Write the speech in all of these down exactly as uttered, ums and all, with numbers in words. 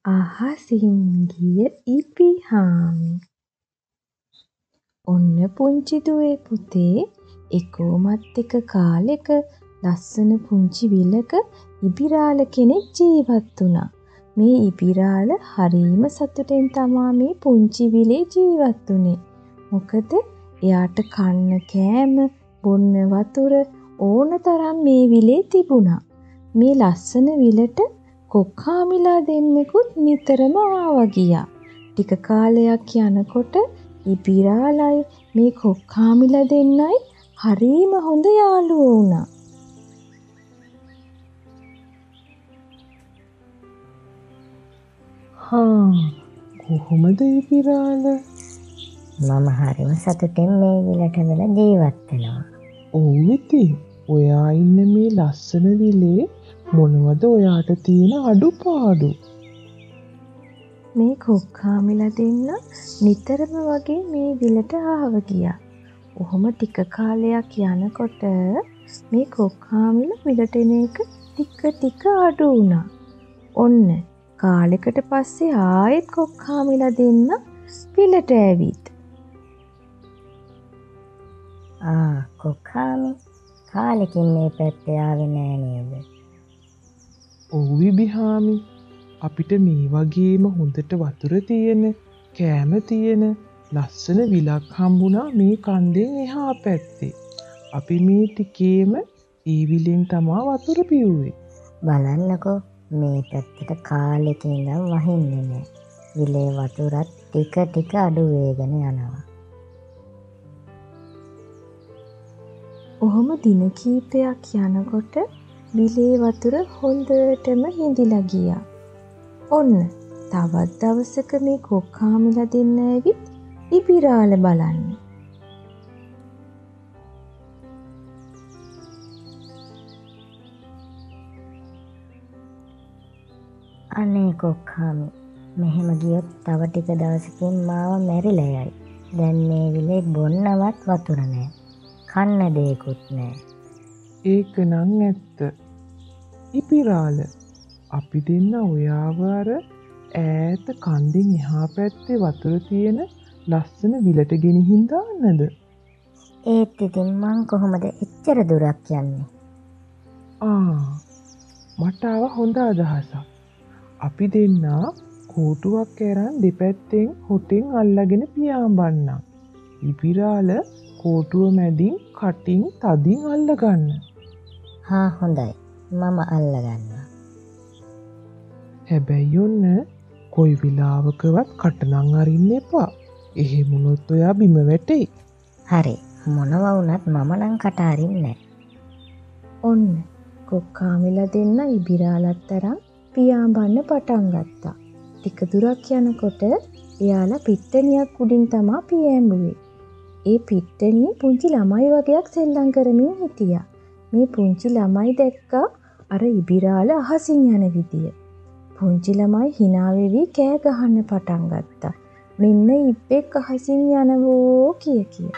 අහසින් ගිය ඉපිහාමි. ඔන්න පුංචි දුවේ පුතේ එකෝමත් එක කාලෙක ලස්සන පුංචි විලක ඉබිරාල කෙනෙක් ජීවත් වුණා. මේ ඉබිරාල හරීම සතුටෙන් තමා මේ පුංචි විලේ ජීවත් වුණේ. මොකද එයාට කන්න කෑම, බොන්න වතුර ඕන තරම් මේ විලේ තිබුණා. මේ ලස්සන විලට කොක්කාමිලා දෙන්නෙකුත් නිතරම ආවා ගියා. ටික කාලයක් යනකොට ඉබිරාලයි මේ කොක්කාමිලා දෙන්නයි හරීම හොඳ යාළුවෝ වුණා. හා කොහොමද ඉබිරාල? මම හරිම සතුටින් මේ විලට වෙලා ජීවත් වෙනවා. ඔව් ඉතින් ඔයා ඉන්න මේ ලස්සන විලේ මොනවද ඔයාට තියෙන අඩුපාඩු? මේ කොක්කාමිලා දෙන්න නිතරම වගේ මේ විලට ආව ගියා. ඔහොම ටික කාලයක් යනකොට මේ කොක්කාමිලා විලට එන එක ටික ටික අඩු වුණා. ඔන්න කාලෙකට පස්සේ ආයෙත් කොක්කාමිලා දෙන්න විලට ඇවිත්. ආ කොක්කාමි කාලෙකින් මේ පැත්තේ ආවේ නෑ නේද? ඔව් ඉබිහාමි. අපිට මේ වගේම හොඳට වතුර තියෙන, කෑම තියෙන ලස්සන විලක් හම්බුණා මේ කන්දෙන් එහා පැත්තේ. අපි මේ ටිකේම ඒ විලෙන් තමා වතුර පිව්වේ. බලන්නකෝ මේ පැත්තට කාලෙකින් ඉඳන් වහින්නේ නෑ. විලේ වතුරත් ටික ටික අඩු වේගෙන යනවා. ඔහොම දින කීපයක් යනකොට විලේ වතුර හොඳටම හිඳිලා ගියා. ඔන්න තවත් දවසක මේ කොක්කාමිලා දෙන්න ඇවිත් ඉබිරාල බලන්න. අනේ කොක්කාමි මෙහෙම ගියොත් තව ටික දවසකින් මාව මැරිලා යයි. දැන් මේ විලේ බොන්නවත් වතුර නෑ. කන්න දෙයක්වත් නෑ. ඒක නම් ඇත්ත. ඉබිරාල අපි දෙන්න ඔයාව අර ඈත කන්දෙන් එහා පැත්තේ වතුර තියෙන ලස්සන විලට ගෙනිහින් දාන්නද? ඒත් ඉතින් මං කොහොමද එච්චර දුරක් යන්නේ? ආ මට ආව හොඳ අදහසක්. අපි දෙන්නා කෝටුවක් අරන් දෙපැත්තෙන් හොටෙන් අල්ලගෙන පියාඹන්නම්. ඉබිරාල කෝටුව මැදින් කටින් තදින් අල්ලගන්න. හා හොඳයි. මම අල්ලගන්නවා. හැබැයි ඔන්න කොයි වෙලාවකවත් කටනං අරින්න එපා. එහෙම වුණොත් ඔයා බිම වැටෙයි. හරි. මොනවා වුණත් මම නම් කට අරින්නේ නැහැ. ඔන්න කොක්කාමිලා දෙන්න ඉබිරාලත් තරම් පියාඹන්න පටන් ගත්තා. ටික දුරක් යනකොට එයාලා පිට්ටනියක් උඩින් තමා පියෑඹුවේ. ඒ පිට්ටනිය පුංචි ළමයි වගේක් සෙල්ලම් කරමින් හිටියා. මේ පුංචි ළමයි දැක්කා අර ඉබිරාල අහසින් යන විදිය. පුංචි ළමයි hina වෙවි කෑ ගහන්න පටන් ගත්තා. මෙන්න ඉබ්බෙක් අහසින් යනවෝ කිය කිය.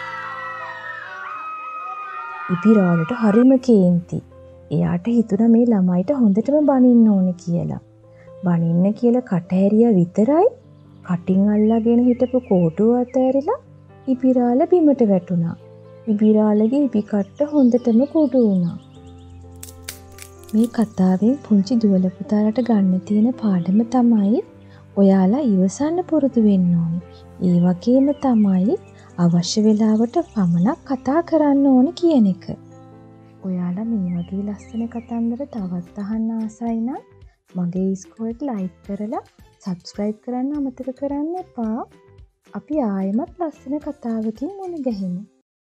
ඉබිරාලට හරිම කේන්ති. එයාට හිතුණා මේ ළමයිට හොඳටම බනින්න ඕනේ කියලා. බනින්න කියලා කට ඇරියා විතරයි කටින් අල්ලගෙන හිටපු කෝටුව අතෑරිලා ඉබිරාල බිමට වැටුණා. ඉබිරාලගේ ඉබි කට්ට හොඳටම කුඩු වුණා. මේ කතාවෙන් පුංචි දුවල පුතාලට ගන්න තියෙන පාඩම තමයි ඔයාලා ඉවසන්න පුරුදු වෙන්න ඕනේ. ඒ වගේම තමයි අවශ්‍ය වෙලාවට පමණක් කතා කරන්න ඕනේ කියන එක. ඔයාලා මේ වගේ ලස්සන කතන්දර තවත් අහන්න ආසයි නම් මගේ ඉස්කෝලේට ලයික් කරලා සබ්ස්ක්‍රයිබ් කරන්න අමතක කරන්න එපා. අපි ආයෙමත් ලස්සන කතාවකින් මුණ ගැහෙමු.